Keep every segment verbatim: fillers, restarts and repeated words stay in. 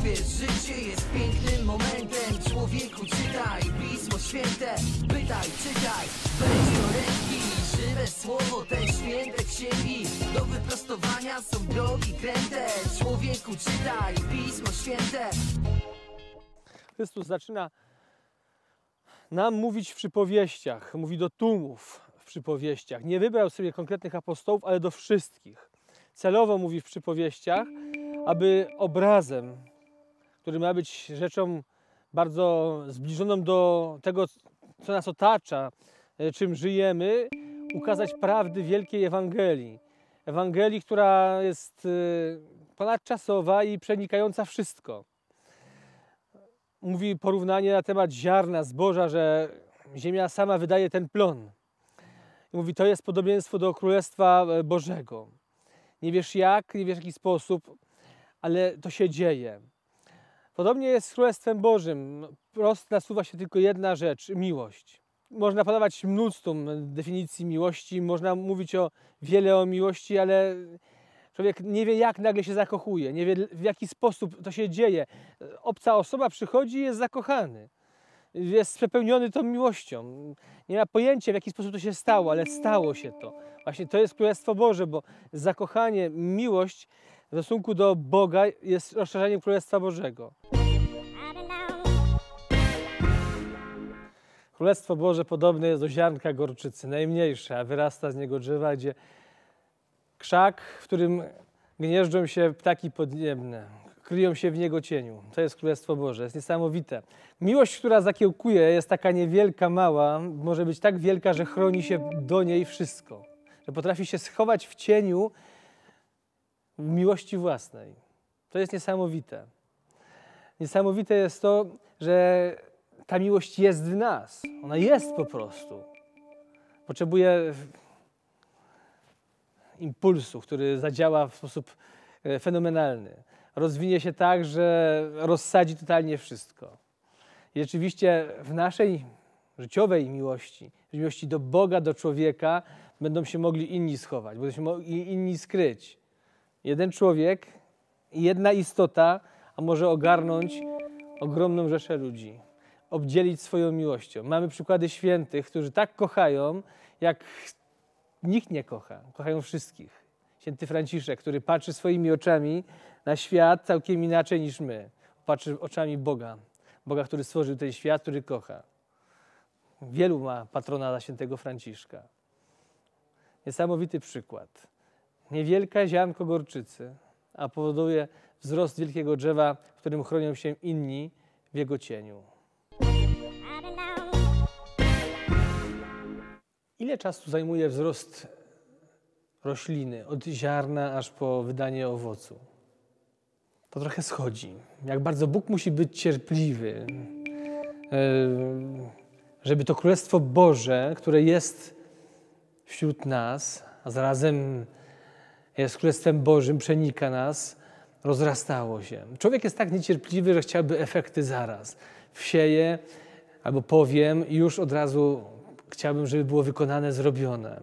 Uwierz, życie jest pięknym momentem. Człowieku, czytaj Pismo Święte. Pytaj, czytaj, weź do ręki. Żywe słowo, te święte księgi. Do wyprostowania są drogi kręte. Człowieku, czytaj Pismo Święte. Chrystus zaczyna nam mówić w przypowieściach. Mówi do tłumów w przypowieściach. Nie wybrał sobie konkretnych apostołów, ale do wszystkich. Celowo mówi w przypowieściach, aby obrazem, który ma być rzeczą bardzo zbliżoną do tego, co nas otacza, czym żyjemy, ukazać prawdy wielkiej Ewangelii. Ewangelii, która jest ponadczasowa i przenikająca wszystko. Mówi porównanie na temat ziarna, zboża, że ziemia sama wydaje ten plon. I mówi, to jest podobieństwo do Królestwa Bożego. Nie wiesz jak, nie wiesz w jaki sposób, ale to się dzieje. Podobnie jest z Królestwem Bożym. Prosto nasuwa się tylko jedna rzecz, miłość. Można podawać mnóstwo definicji miłości, można mówić o wiele o miłości, ale człowiek nie wie, jak nagle się zakochuje, nie wie, w jaki sposób to się dzieje. Obca osoba przychodzi i jest zakochany. Jest przepełniony tą miłością. Nie ma pojęcia, w jaki sposób to się stało, ale stało się to. Właśnie to jest Królestwo Boże, bo zakochanie, miłość w stosunku do Boga jest rozszerzeniem Królestwa Bożego. Królestwo Boże podobne jest do ziarnka gorczycy, najmniejsze, a wyrasta z niego drzewa, gdzie krzak, w którym gnieżdżą się ptaki podniebne, kryją się w niego cieniu. To jest Królestwo Boże, jest niesamowite. Miłość, która zakiełkuje, jest taka niewielka, mała, może być tak wielka, że chroni się do niej wszystko. Że potrafi się schować w cieniu w miłości własnej. To jest niesamowite. Niesamowite jest to, że ta miłość jest w nas. Ona jest po prostu. Potrzebuje impulsu, który zadziała w sposób fenomenalny. Rozwinie się tak, że rozsadzi totalnie wszystko. I rzeczywiście w naszej życiowej miłości, w miłości do Boga, do człowieka, będą się mogli inni schować, będą się mogli inni skryć. Jeden człowiek i jedna istota, a może ogarnąć ogromną rzeszę ludzi, obdzielić swoją miłością. Mamy przykłady świętych, którzy tak kochają, jak nikt nie kocha. Kochają wszystkich. Święty Franciszek, który patrzy swoimi oczami na świat całkiem inaczej niż my. Patrzy oczami Boga. Boga, który stworzył ten świat, który kocha. Wielu ma patrona dla świętego Franciszka. Niesamowity przykład. Niewielka ziarnko gorczycy, a powoduje wzrost wielkiego drzewa, w którym chronią się inni w jego cieniu. Ile czasu zajmuje wzrost rośliny, od ziarna aż po wydanie owocu? To trochę schodzi. Jak bardzo Bóg musi być cierpliwy, żeby to Królestwo Boże, które jest wśród nas, a zarazem jest Królestwem Bożym, przenika nas, rozrastało się. Człowiek jest tak niecierpliwy, że chciałby efekty zaraz. Wsieje albo powiem i już od razu chciałbym, żeby było wykonane, zrobione.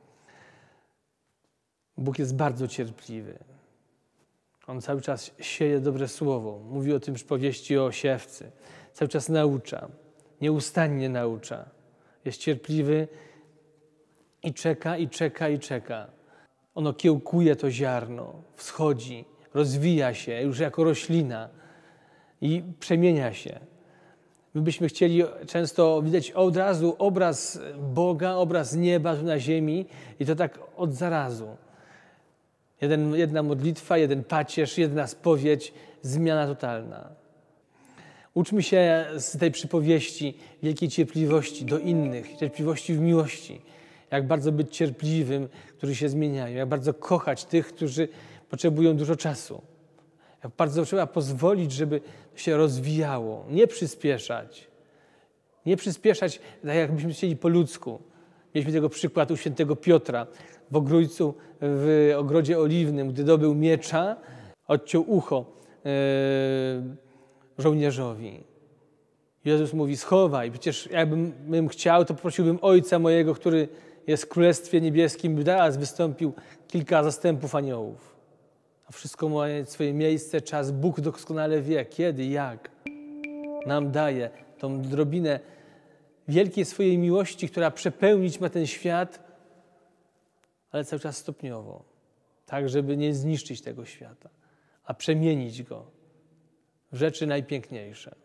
Bóg jest bardzo cierpliwy. On cały czas sieje dobre słowo. Mówi o tym przypowieści o siewcy. Cały czas naucza. Nieustannie naucza. Jest cierpliwy i czeka, i czeka, i czeka. Ono kiełkuje to ziarno, wschodzi, rozwija się już jako roślina i przemienia się. My byśmy chcieli często widać od razu obraz Boga, obraz nieba tu na ziemi i to tak od zarazu. Jeden, jedna modlitwa, jeden pacierz, jedna spowiedź, zmiana totalna. Uczmy się z tej przypowieści wielkiej cierpliwości do innych, cierpliwości w miłości. Jak bardzo być cierpliwym, którzy się zmieniają. Jak bardzo kochać tych, którzy potrzebują dużo czasu. Jak bardzo trzeba pozwolić, żeby się rozwijało. Nie przyspieszać. Nie przyspieszać, tak jakbyśmy chcieli po ludzku. Mieliśmy tego przykład u świętego Piotra w ogrójcu, w ogrodzie oliwnym, gdy dobył miecza, odciął ucho yy, żołnierzowi. Jezus mówi, schowaj, przecież jakbym bym chciał, to poprosiłbym Ojca mojego, który jest w Królestwie Niebieskim, by teraz wystąpił kilka zastępów aniołów. A wszystko ma swoje miejsce, czas. Bóg doskonale wie, kiedy, jak nam daje tą drobinę wielkiej swojej miłości, która przepełnić ma ten świat, ale cały czas stopniowo, tak żeby nie zniszczyć tego świata, a przemienić go w rzeczy najpiękniejsze.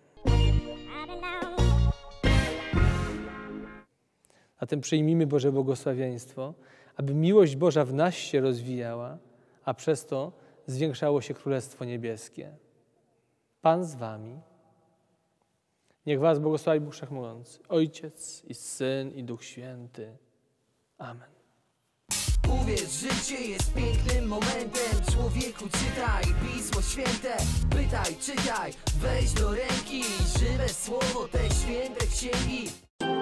Zatem przyjmijmy Boże błogosławieństwo, aby miłość Boża w nas się rozwijała, a przez to zwiększało się Królestwo Niebieskie. Pan z wami. Niech was błogosławi Bóg Wszechmogący, Ojciec i Syn i Duch Święty. Amen. Uwierz, życie jest pięknym momentem. Człowieku, czytaj Pismo Święte. Pytaj, czytaj, weź do ręki żywe słowo, te święte księgi.